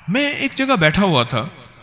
میں ایک جگہ بیٹھا ہوا تھا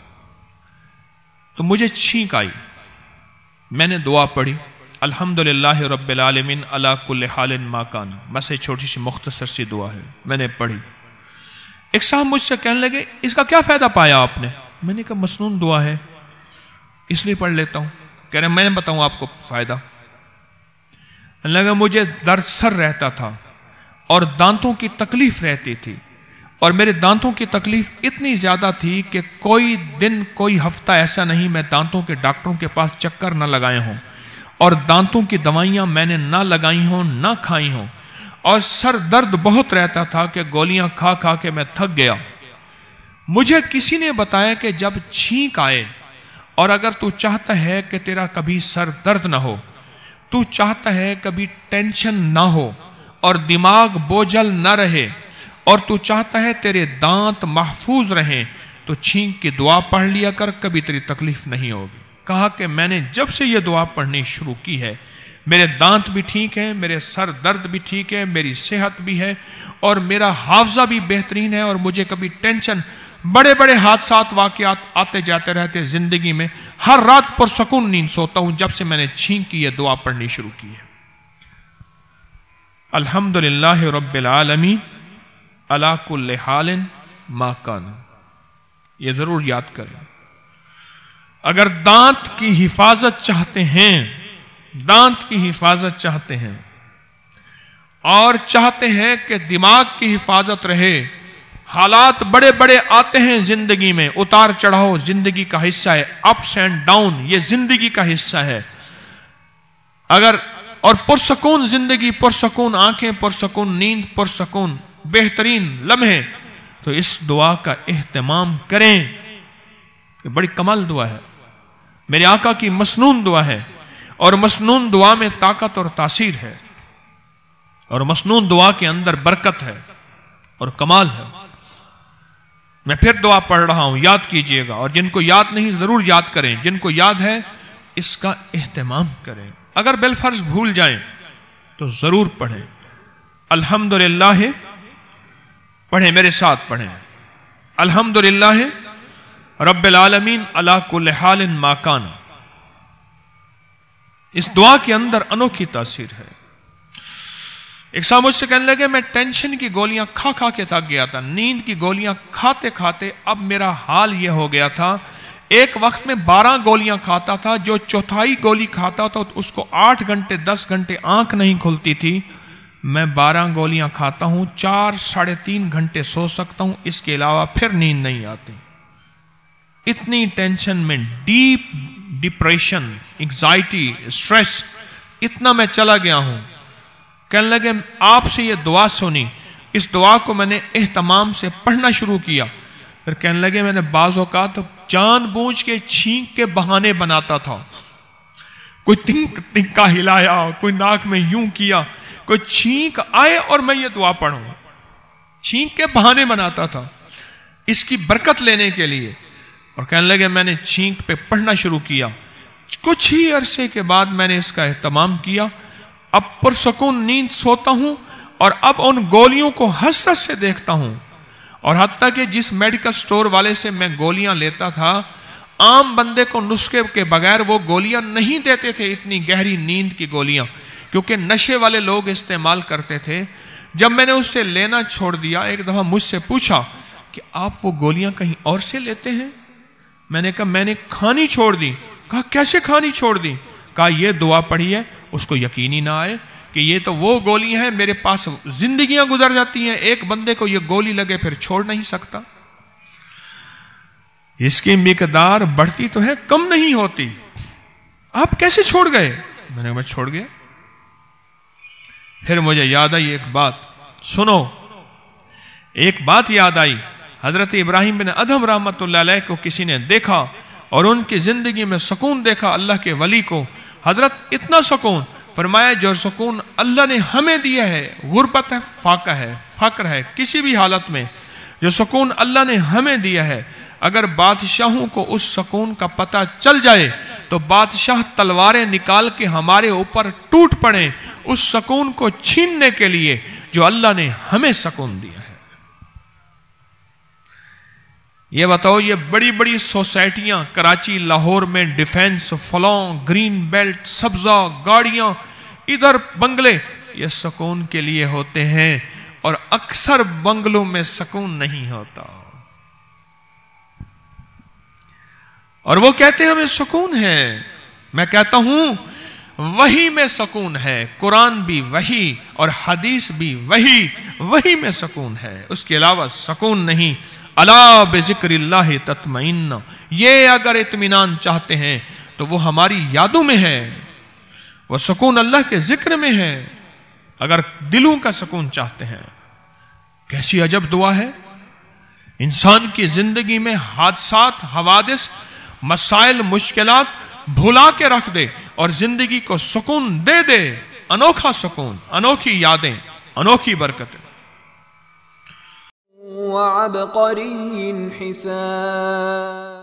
تو مجھے چھینک آئی. میں نے دعا پڑھی الحمدللہ رب العالمین علی کل حال ما کان. بس یہ چھوٹی سی مختصر سی دعا ہے, میں نے پڑھی. ایک صاحب مجھ سے کہنے لگے اس کا کیا فائدہ پایا آپ نے؟ میں نے کہا مسنون دعا ہے اس لیے پڑھ لیتا ہوں. کہہ رہے میں بتاؤں آپ کو فائدہ. لگا مجھے درد سر رہتا تھا اور دانتوں کی تکلیف رہتی تھی, اور میرے دانتوں کی تکلیف اتنی زیادہ تھی کہ کوئی دن کوئی ہفتہ ایسا نہیں میں دانتوں کے ڈاکٹروں کے پاس چکر نہ لگائے ہوں, اور دانتوں کی دوائیاں میں نے نہ لگائی ہوں نہ کھائی ہوں, اور سر درد بہت رہتا تھا کہ گولیاں کھا کھا کے میں تھک گیا. مجھے کسی نے بتایا کہ جب چھینک آئے اور اگر تو چاہتا ہے کہ تیرا کبھی سر درد نہ ہو, تو چاہتا ہے کبھی ٹینشن نہ ہو اور دماغ بوجھل نہ رہے, اور تو چاہتا ہے تیرے دانت محفوظ رہیں, تو چھینک کی دعا پڑھ لیا کر, کبھی تیری تکلیف نہیں ہوگی. کہا کہ میں نے جب سے یہ دعا پڑھنی شروع کی ہے میرے دانت بھی ٹھیک ہیں, میرے سر درد بھی ٹھیک ہے, میری صحت بھی ہے, اور میرا حافظہ بھی بہترین ہے, اور مجھے کبھی ٹینشن, بڑے بڑے حادثات واقعات آتے جاتے رہتے زندگی میں, ہر رات پرسکون نیند سوتا ہوں جب سے میں نے چھینک کی یہ دعا پڑھنی شروع کی ہے. الحمدللہ رب العالمین علی کل حال ما کان. یہ ضرور یاد کریں. اگر دانت کی حفاظت چاہتے ہیں, دانت کی حفاظت چاہتے ہیں, اور چاہتے ہیں کہ دماغ کی حفاظت رہے, حالات بڑے بڑے آتے ہیں زندگی میں, اتار چڑھاؤ زندگی کا حصہ ہے, اپس اینڈ ڈاؤن یہ زندگی کا حصہ ہے. اگر اور پرسکون زندگی, پرسکون آنکھیں, پرسکون نیند, پرسکون بہترین لمحے, تو اس دعا کا اہتمام کریں. یہ بڑی کمال دعا ہے, میرے آقا کی مسنون دعا ہے, اور مسنون دعا میں طاقت اور تاثیر ہے, اور مسنون دعا کے اندر برکت ہے اور کمال ہے. میں پھر دعا پڑھ رہا ہوں, یاد کیجئے گا, اور جن کو یاد نہیں ضرور یاد کریں, جن کو یاد ہے اس کا اہتمام کریں. اگر بالفرض بھول جائیں تو ضرور پڑھیں. الحمدللہ پڑھیں, میرے ساتھ پڑھیں. الحمدللہ رب العالمین علی کل حال ما کان. اس دعا کے اندر انوکھی تاثیر ہے. ایک صاحب مجھ سے کہنے لگے میں ٹینشن کی گولیاں کھا کھا کے تھک گیا تھا, نیند کی گولیاں کھاتے کھاتے اب میرا حال یہ ہو گیا تھا, ایک وقت میں 12 گولیاں کھاتا تھا, جو چوتھائی گولی کھاتا تھا اس کو 8 گھنٹے 10 گھنٹے آنکھ نہیں کھلتی تھی. میں 12 گولیاں کھاتا ہوں, 4 ساڑھے 3 گھنٹے سو سکتا ہوں, اس کے علاوہ پھر نیند نہیں آتی. اتنی ٹینشن میں, ڈیپ ڈپریشن, انگزائٹی, اسٹریس, اتنا میں چلا گیا ہوں. کہنے لگے آپ سے یہ دعا سنی, اس دعا کو میں نے اہتمام سے پڑھنا شروع کیا. پھر کہنے لگے میں نے بعض اوقات جان بوجھ کے چھینک کے بہانے بناتا تھا, کوئی تنکا ہلایا, کوئی ناک میں یوں کیا, کوئی چھینک آئے اور میں یہ دعا پڑھوں, چھینک کے بہانے بناتا تھا اس کی برکت لینے کے لیے. اور کہنے لگے میں نے چھینک پہ پڑھنا شروع کیا. کچھ ہی عرصے کے بعد میں نے اس کا اہتمام کیا, اب پرسکون نیند سوتا ہوں, اور اب ان گولیوں کو حسرت سے دیکھتا ہوں. اور حتیٰ کہ جس میڈیکل سٹور والے سے میں گولیاں لیتا تھا, عام بندے کو نسخے کے بغیر وہ گولیاں نہیں دیتے تھے, اتنی گہری نیند کی گولیاں, کیونکہ نشے والے لوگ استعمال کرتے تھے. جب میں نے اس سے لینا چھوڑ دیا, ایک دفعہ مجھ سے پوچھا کہ آپ وہ گولیاں کہیں اور سے لیتے ہیں؟ میں نے کہا میں نے کھانی چھوڑ دی. کہا کیسے کھانی چھوڑ دی؟ کہا یہ دعا پڑھی ہے. اس کو یقین ہی نہ آئے کہ یہ تو وہ گولیاں ہیں, میرے پاس زندگیاں گزر جاتی ہیں, ایک بندے کو یہ گولی لگے پھر چھوڑ نہیں سکتا. اس کی مقدار بڑھتی تو ہے, کم نہیں ہوتی. آپ کیسے چھوڑ گئے؟ میں نے کہا میں چھوڑ گیا. پھر مجھے یاد آئی ایک بات, سنو, ایک بات یاد آئی. حضرت ابراہیم بن ادہم رحمت اللہ علیہ کو کسی نے دیکھا اور ان کی زندگی میں سکون دیکھا. اللہ کے ولی کو حضرت اتنا سکون, فرمایا جو سکون اللہ نے ہمیں دیا ہے, غربت ہے, فاقہ ہے, فقر ہے, کسی بھی حالت میں جو سکون اللہ نے ہمیں دیا ہے, اگر بادشاہوں کو اس سکون کا پتہ چل جائے تو بادشاہ تلواریں نکال کے ہمارے اوپر ٹوٹ پڑیں اس سکون کو چھیننے کے لیے جو اللہ نے ہمیں سکون دیا ہے. یہ بتاؤ، یہ بڑی بڑی سوسائٹیاں کراچی لاہور میں، ڈیفینس، فلاں، گرین بیلٹ، سبزہ، گاڑیاں، ادھر بنگلے، یہ سکون کے لیے ہوتے ہیں، اور اکثر بنگلوں میں سکون نہیں ہوتا، اور وہ کہتے ہیں ہمیں سکون ہے۔ میں کہتا ہوں وحی میں سکون ہے، قرآن بھی وحی اور حدیث بھی وحی، وحی میں سکون ہے، اس کے علاوہ سکون نہیں۔ الا بذکر اللہ تطمئن، یہ اگر اطمینان چاہتے ہیں تو وہ ہماری یادوں میں ہے، وہ سکون اللہ کے ذکر میں ہے، اگر دلوں کا سکون چاہتے ہیں۔ کیسی عجب دعا ہے! انسان کی زندگی میں حادثات، حوادث، مسائل، مشکلات بھلا کے رکھ دے اور زندگی کو سکون دے دے، انوکھا سکون، انوکھی یادیں، انوکھی برکتیں۔ وعبقری حسان